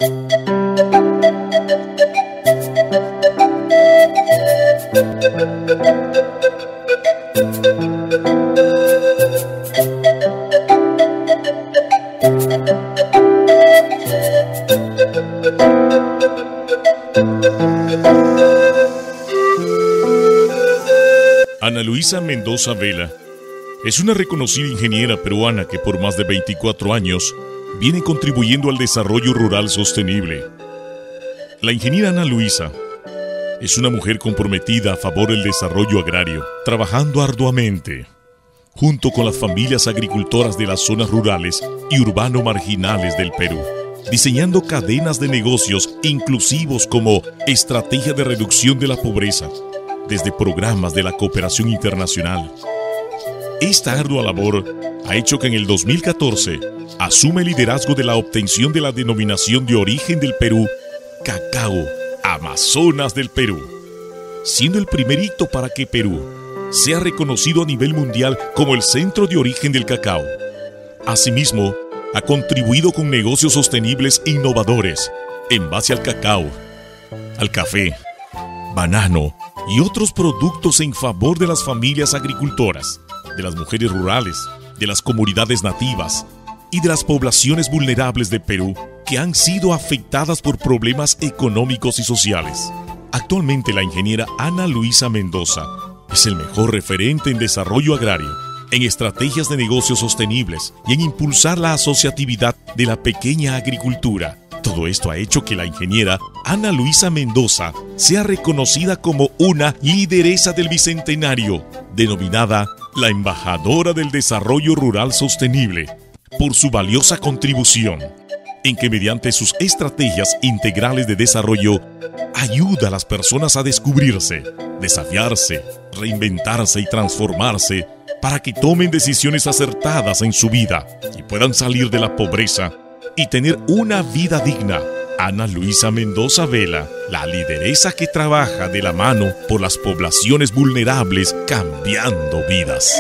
Ana Luisa Mendoza Vela es una reconocida ingeniera peruana que por más de 24 años viene contribuyendo al desarrollo rural sostenible. La ingeniera Ana Luisa es una mujer comprometida a favor del desarrollo agrario, trabajando arduamente junto con las familias agricultoras de las zonas rurales y urbano-marginales del Perú, diseñando cadenas de negocios inclusivos como estrategia de reducción de la pobreza, desde programas de la cooperación internacional. Esta ardua labor ha hecho que en el 2014 asume el liderazgo de la obtención de la denominación de origen del Perú, Cacao Amazonas del Perú, siendo el primer hito para que Perú sea reconocido a nivel mundial como el centro de origen del cacao. Asimismo, ha contribuido con negocios sostenibles e innovadores en base al cacao, al café, banano y otros productos en favor de las familias agricultoras, de las mujeres rurales, de las comunidades nativas y de las poblaciones vulnerables de Perú que han sido afectadas por problemas económicos y sociales. Actualmente la ingeniera Ana Luisa Mendoza es el mejor referente en desarrollo agrario, en estrategias de negocios sostenibles y en impulsar la asociatividad de la pequeña agricultura. Todo esto ha hecho que la ingeniera Ana Luisa Mendoza sea reconocida como una lideresa del Bicentenario, denominada la Embajadora del Desarrollo Rural Sostenible, por su valiosa contribución, en que mediante sus estrategias integrales de desarrollo ayuda a las personas a descubrirse, desafiarse, reinventarse y transformarse para que tomen decisiones acertadas en su vida y puedan salir de la pobreza y tener una vida digna. Ana Luisa Mendoza Vela, la lideresa que trabaja de la mano por las poblaciones vulnerables, cambiando vidas.